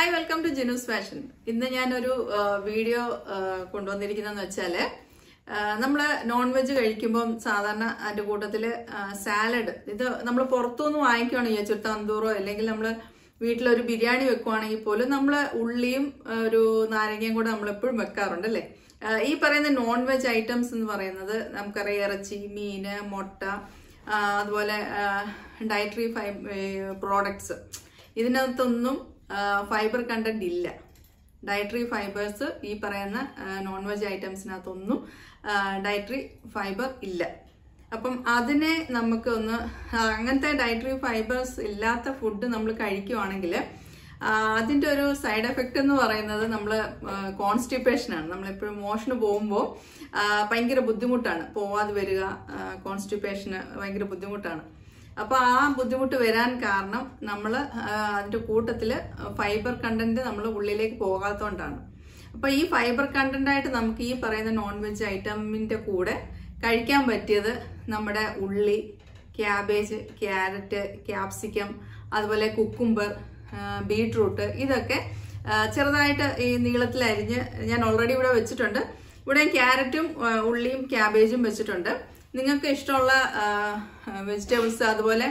Hi, welcome to Jinu's Fashion. ഇന്ന് ഞാനൊരു video കൊണ്ടുവന്നിരിക്കുന്നതെന്ന് വെച്ചാൽ നമ്മൾ നോൺ വെജ് കഴിക്കുമ്പോൾ സാധാരണ അതിന്റെ കൂട്ടത്തിൽ സാലഡ് ഇത് നമ്മൾ പുറത്തുനിന്ന് വാങ്ങിക്കുകയാണെങ്കിൽ ചുരു തന്തൂറോ അല്ലെങ്കിൽ നമ്മൾ വീട്ടിലൊരു ബിരിയാണി വെക്കുവാണെങ്കിൽ പോലും നമ്മൾ ഉള്ളിയും ഒരു നാരങ്ങയും കൂടെ നമ്മൾ എപ്പോഴും വെക്കാറുണ്ട് അല്ലേ. ഈ പറയുന്ന നോൺ വെജ് ഐറ്റംസ് എന്ന് പറയുന്നത് നമുക്കറിയാം ഇറച്ചി, മീന്, മുട്ട, അതുപോലെ ഡയറ്ററി പ്രോഡക്ട്സ്, ഇതിനകത്തൊന്നും ഫൈബർ കണ്ടന്റ് ഇല്ല. ഡയറ്ററി ഫൈബേഴ്സ് ഈ പറയുന്ന നോൺ വെജ് ഐറ്റംസിനകത്തൊന്നും ഡയറ്ററി ഫൈബർ ഇല്ല. അപ്പം അതിനെ നമുക്ക് അങ്ങനത്തെ ഡയറ്ററി ഫൈബേഴ്സ് ഇല്ലാത്ത ഫുഡ് നമ്മൾ കഴിക്കുവാണെങ്കിൽ അതിൻ്റെ ഒരു സൈഡ് എഫക്റ്റ് എന്ന് പറയുന്നത് നമ്മൾ കോൺസ്റ്റിപ്പേഷനാണ്. നമ്മളെപ്പോഴും മോഷന് പോകുമ്പോൾ ഭയങ്കര ബുദ്ധിമുട്ടാണ്, പോവാതെ വരിക, കോൺസ്റ്റിപ്പേഷന് ഭയങ്കര ബുദ്ധിമുട്ടാണ്. അപ്പൊ ആ ബുദ്ധിമുട്ട് വരാൻ കാരണം നമ്മൾ അതിന്റെ കൂട്ടത്തില് ഫൈബർ കണ്ടന്റ് നമ്മൾ ഉള്ളിലേക്ക് പോകാത്തതുകൊണ്ടാണ്. അപ്പൊ ഈ ഫൈബർ കണ്ടന്റ് ആയിട്ട് നമുക്ക് ഈ പറയുന്ന നോൺ വെജ് ഐറ്റമിന്റെ കൂടെ കഴിക്കാൻ പറ്റിയത് നമ്മുടെ ഉള്ളി, ക്യാബേജ്, ക്യാരറ്റ്, ക്യാപ്സിക്കം, അതുപോലെ കുക്കുംബർ, ബീട്രൂട്ട്, ഇതൊക്കെ ചെറുതായിട്ട് ഈ നീളത്തിൽ അരിഞ്ഞ് ഞാൻ ഓൾറെഡി ഇവിടെ വെച്ചിട്ടുണ്ട്. ഇവിടെ ക്യാരറ്റും ഉള്ളിയും ക്യാബേജും വെച്ചിട്ടുണ്ട്. നിങ്ങൾക്ക് ഇഷ്ടമുള്ള വെജിറ്റബിൾസ്, അതുപോലെ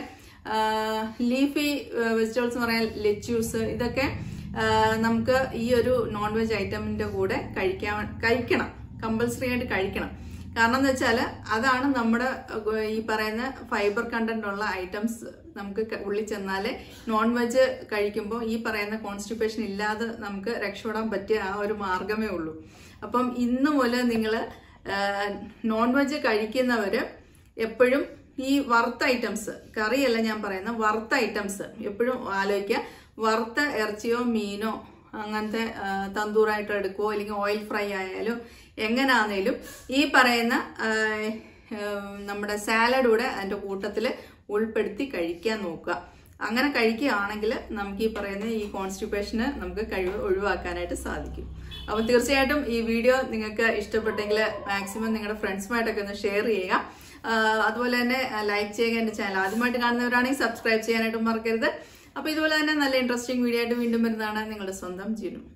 ലീഫി വെജിറ്റബിൾസ് എന്ന് പറയാൻ ലെറ്റ്യൂസ്, ഇതൊക്കെ നമുക്ക് ഈ ഒരു നോൺ വെജ് ഐറ്റമിന്റെ കൂടെ കഴിക്കണം, കമ്പൽസറി ആയിട്ട് കഴിക്കണം. കാരണം എന്ന് വെച്ചാൽ അതാണ് നമ്മുടെ ഈ പറയുന്ന ഫൈബർ കണ്ടന്റ് ഉള്ള ഐറ്റംസ് നമുക്ക് ഉള്ളിൽ ചെന്നാലേ നോൺ വെജ് കഴിക്കുമ്പോൾ ഈ പറയുന്ന കോൺസ്റ്റിപ്പേഷൻ ഇല്ലാതെ നമുക്ക് രക്ഷപ്പെടാൻ പറ്റിയ ആ ഒരു മാർഗമേ ഉള്ളൂ. അപ്പം ഇന്ന് മുതൽ നിങ്ങൾ നോൺ വെജ് കഴിക്കുന്നവര് എപ്പോഴും ഈ വറുത്ത ഐറ്റംസ്, കറിയല്ല ഞാൻ പറയുന്ന വറുത്ത ഐറ്റംസ് എപ്പോഴും ആലോചിക്കുക. വറുത്ത ഇറച്ചിയോ മീനോ അങ്ങനത്തെ തന്തൂറായിട്ടോ എടുക്കുവോ, അല്ലെങ്കിൽ ഓയിൽ ഫ്രൈ ആയാലും എങ്ങനെയാണേലും ഈ പറയുന്ന നമ്മുടെ സാലഡ് കൂടെ അതിന്റെ കൂട്ടത്തിൽ ഉൾപ്പെടുത്തി കഴിക്കാൻ നോക്കുക. അങ്ങനെ കഴിക്കുകയാണെങ്കിൽ നമുക്ക് ഈ പറയുന്ന ഈ കോൺസ്റ്റിപ്പേഷന് നമുക്ക് ഒഴിവാക്കാനായിട്ട് സാധിക്കും. അപ്പൊ തീർച്ചയായിട്ടും ഈ വീഡിയോ നിങ്ങൾക്ക് ഇഷ്ടപ്പെട്ടെങ്കിൽ മാക്സിമം നിങ്ങളുടെ ഫ്രണ്ട്സുമായിട്ടൊക്കെ ഒന്ന് ഷെയർ ചെയ്യുക. അതുപോലെ തന്നെ ലൈക്ക് ചെയ്യുക. എന്റെ ചാനൽ ആദ്യമായിട്ട് കാണുന്നവരാണെങ്കിൽ സബ്സ്ക്രൈബ് ചെയ്യാനായിട്ടും മറക്കരുത്. അപ്പൊ ഇതുപോലെ തന്നെ നല്ല ഇൻട്രസ്റ്റിംഗ് വീഡിയോ ആയിട്ട് വീണ്ടും വരുന്നതാണ് നിങ്ങളുടെ സ്വന്തം ജിനു.